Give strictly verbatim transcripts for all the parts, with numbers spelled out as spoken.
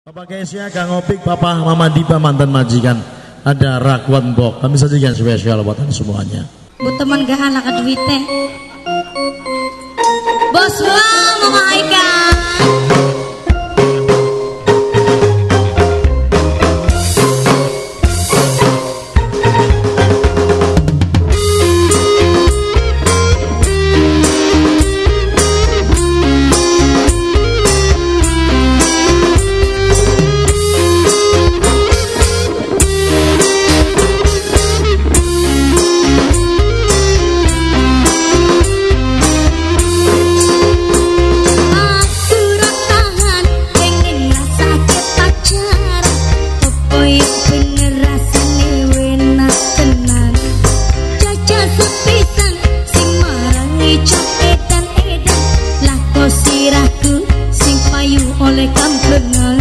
Bapak Kesia, Kang Opik, Bapak Mama Dipa, mantan majikan. Ada Rakwan Bok. Kami sajikan spesial buat semuanya. Buat teman gak anak duitnya. Bos Wang, Mama Aika. Oleh kampengan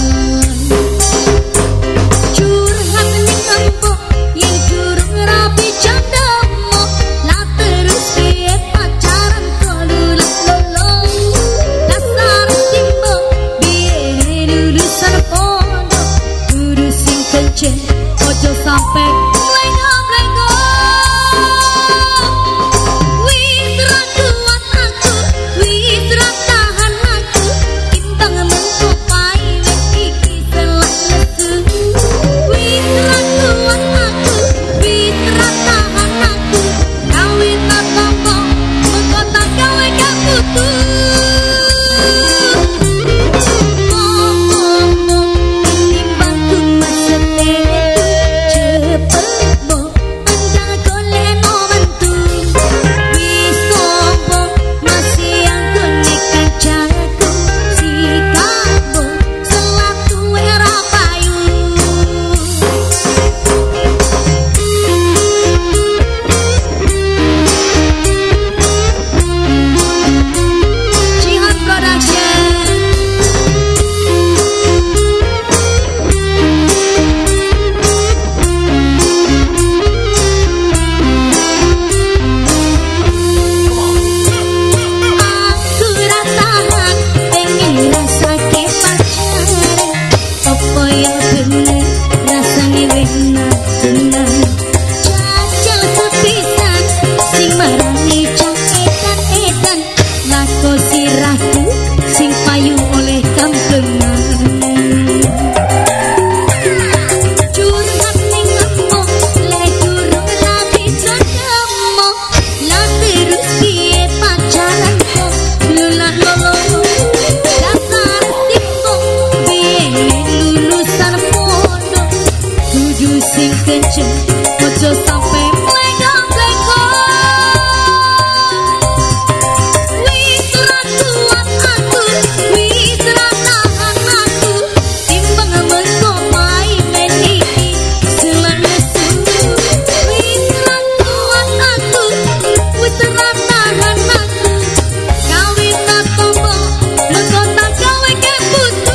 curhat ning empuk yang curung rapi candamo lah terus piye pacaran kolulah lolong dasar timbo biye lulusan pondok kudu sing kenceng ojo sampe lengo-lengo wis ra kuat aku wis ra tahan aku sing kenceng ojo sampai mlenggo-mlenggo wis ra kuat aku wis ra tahan aku timbang mengko main iki selesu wis ra kuat aku wis ra tahan aku kawin tak tombo mengko tak gawe keputu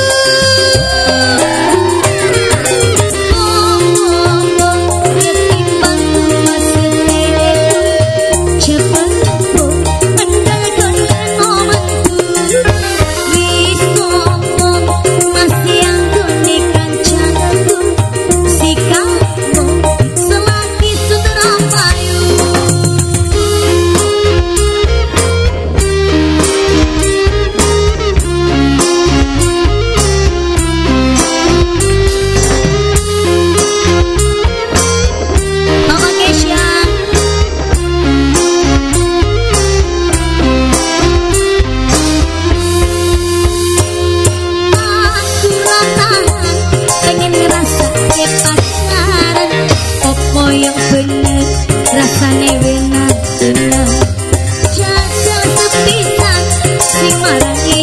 yang bener rasane wenak-enak jajal sepisan sing marangi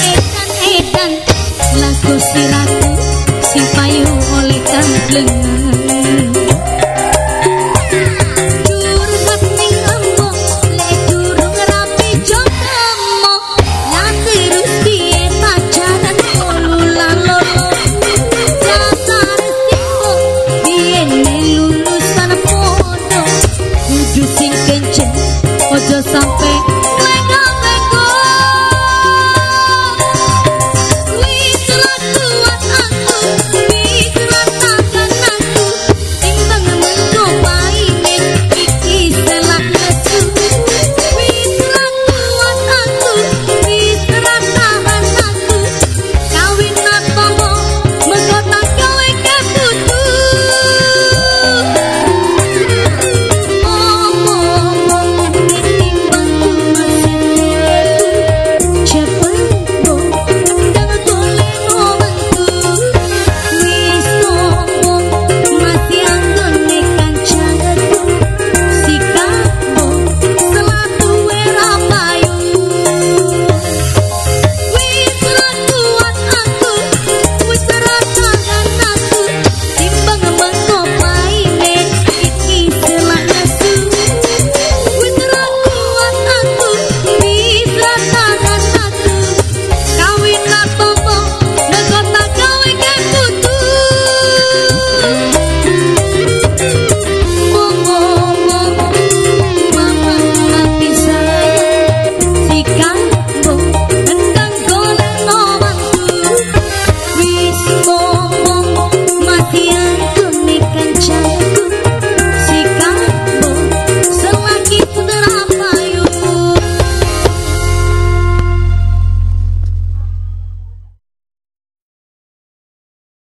edan-edan lagu siraku sing payu oleh kang lengan.